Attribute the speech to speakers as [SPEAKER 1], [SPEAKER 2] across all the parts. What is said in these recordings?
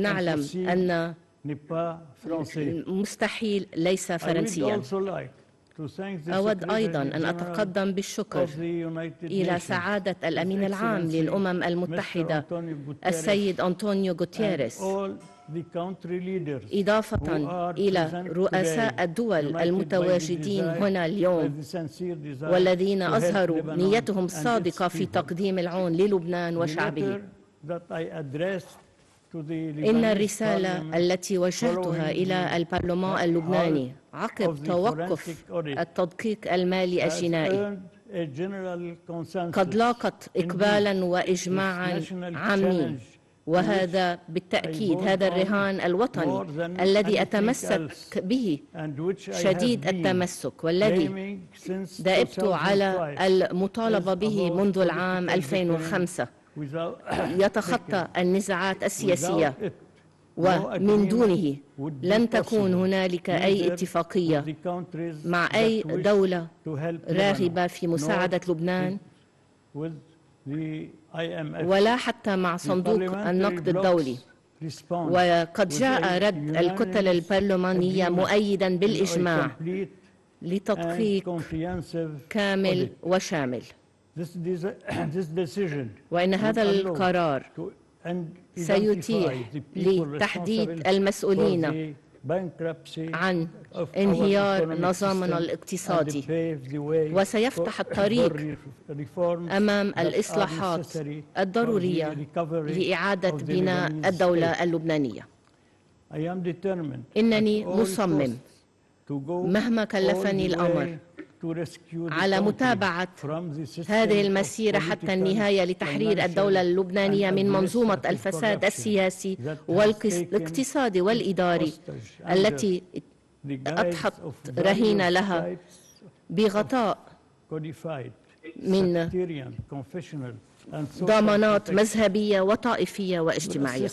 [SPEAKER 1] نعلم أن مستحيل ليس فرنسيا. أود أيضا أن أتقدم بالشكر إلى سعادة الأمين العام للأمم المتحدة السيد أنطونيو غوتيريس، إضافة إلى رؤساء الدول المتواجدين هنا اليوم والذين أظهروا نيتهم الصادقة في تقديم العون للبنان وشعبه. إن الرسالة التي وجهتها إلى البرلمان اللبناني عقب توقف التدقيق المالي الجنائي قد لاقت إقبالاً وإجماعاً عامين، وهذا بالتأكيد هذا الرهان الوطني الذي أتمسك به شديد التمسك، والذي دأبت على المطالبة به منذ العام 2005 يتخطى النزاعات السياسية، ومن دونه لن تكون هنالك أي اتفاقية مع أي دولة راغبة في مساعدة لبنان ولا حتى مع صندوق النقد الدولي. وقد جاء رد الكتل البرلمانية مؤيداً بالإجماع لتدقيق كامل وشامل، وإن هذا القرار سيتيح لتحديد المسؤولين عن انهيار نظامنا الاقتصادي، وسيفتح الطريق أمام الإصلاحات الضرورية لإعادة بناء الدولة اللبنانية. إنني مصمم مهما كلفني الأمر على متابعة هذه المسيرة حتى النهاية لتحرير الدولة اللبنانية من منظومة الفساد السياسي والاقتصادي والإداري التي أضحت رهين لها بغطاء من ضمانات مذهبية وطائفية واجتماعية.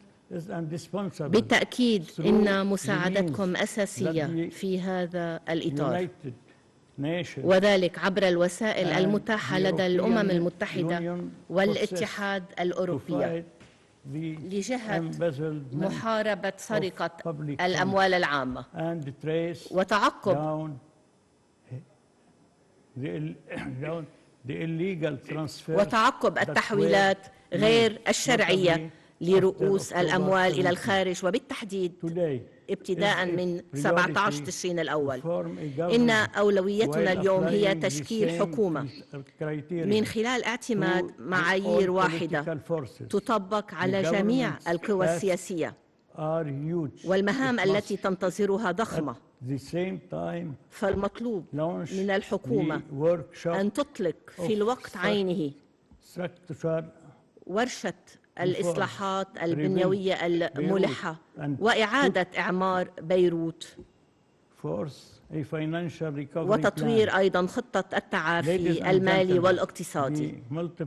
[SPEAKER 1] بالتأكيد إن مساعدتكم أساسية في هذا الإطار، وذلك عبر الوسائل المتاحة لدى الأمم المتحدة والاتحاد الأوروبي لجهة محاربة سرقة الأموال العامة وتعقب التحويلات غير الشرعية لرؤوس الأموال إلى الخارج، وبالتحديد ابتداء من 17 تشرين الأول. إن أولويتنا اليوم هي تشكيل حكومة من خلال اعتماد معايير واحدة تطبق على جميع القوى السياسية، والمهام التي تنتظرها ضخمة. فالمطلوب من الحكومة أن تطلق في الوقت عينه ورشة الإصلاحات البنيوية الملحة وإعادة إعمار بيروت، وتطوير أيضا خطة التعافي المالي والاقتصادي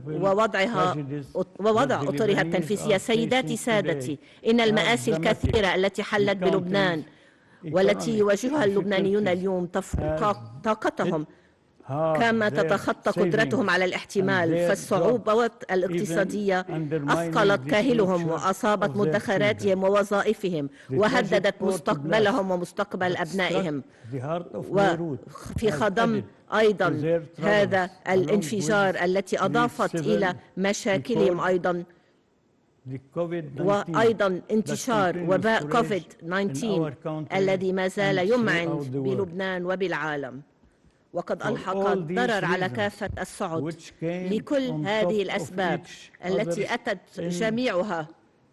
[SPEAKER 1] ووضع أطرها التنفيذية. سيداتي سادتي، إن المآسي الكثيرة التي حلت بلبنان والتي يواجهها اللبنانيون اليوم تفوق طاقتهم كما تتخطى قدرتهم على الاحتمال، فالصعوبات الاقتصادية أثقلت كاهلهم وأصابت مدخراتهم ووظائفهم وهددت مستقبلهم ومستقبل أبنائهم. وفي خضم أيضا هذا الانفجار التي أضافت إلى مشاكلهم أيضا وأيضا انتشار وباء كوفيد-19 الذي ما زال يمعن بلبنان وبالعالم، وقد ألحق الضرر على كافة الصعد. لكل هذه الأسباب التي أتت جميعها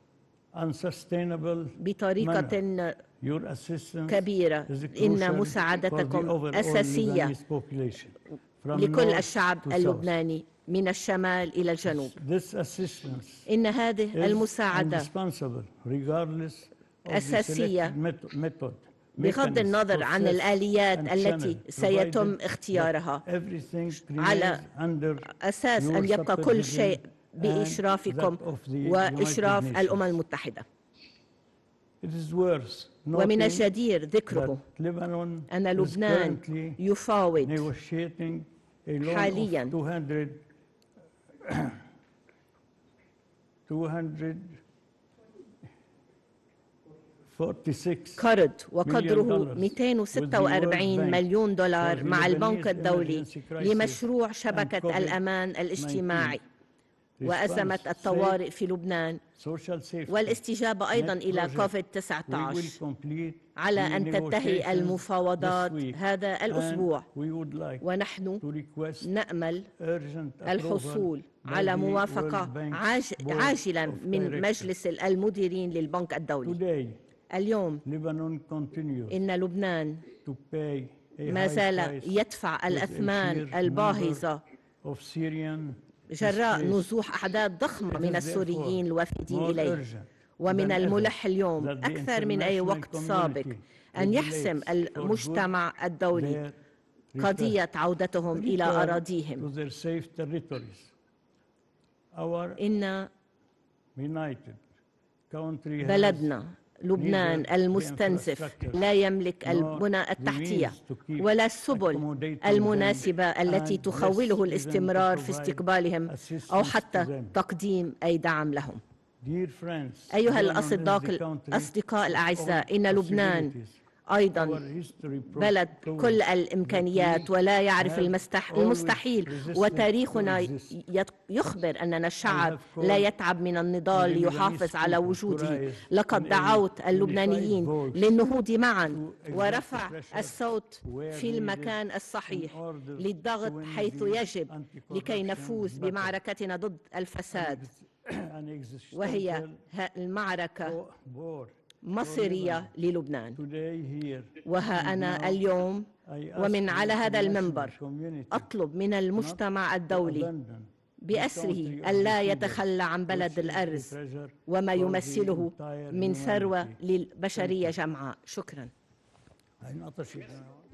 [SPEAKER 1] بطريقة كبيرة، إن مساعدتكم أساسية لكل الشعب اللبناني من الشمال إلى الجنوب. إن هذه المساعدة أساسية بغض النظر عن الآليات التي سيتم اختيارها، على أساس أن يبقى كل شيء بإشرافكم وإشراف الأمم المتحدة. ومن الجدير ذكره أن لبنان يفاوض حاليا قرض وقدره 246 مليون دولار مع البنك الدولي لمشروع شبكة الأمان الاجتماعي وأزمة الطوارئ في لبنان، والاستجابة أيضا إلى كوفيد-19 على أن تنتهي المفاوضات هذا الأسبوع. ونحن نأمل الحصول على موافقة عاجلة من مجلس المديرين للبنك الدولي. اليوم إن لبنان ما زال يدفع الأثمان الباهظة جراء نزوح أعداد ضخمة من السوريين الوافدين إليه، ومن الملح اليوم أكثر من أي وقت سابق أن يحسم المجتمع الدولي قضية عودتهم إلى أراضيهم. إن بلدنا لبنان المستنزف لا يملك البنى التحتية ولا السبل المناسبة التي تخوله الاستمرار في استقبالهم أو حتى تقديم أي دعم لهم. أيها الأصدقاء الأعزاء، إن لبنان أيضا بلد كل الإمكانيات ولا يعرف المستحيل، وتاريخنا يخبر أننا الشعب لا يتعب من النضال ليحافظ على وجوده. لقد دعوت اللبنانيين للنهوض معا ورفع الصوت في المكان الصحيح للضغط حيث يجب لكي نفوز بمعركتنا ضد الفساد، وهي المعركة مصيرية للبنان. وها أنا اليوم ومن على هذا المنبر أطلب من المجتمع الدولي بأسره ألا يتخلى عن بلد الأرز وما يمثله من ثروة للبشرية جمعاء. شكرا.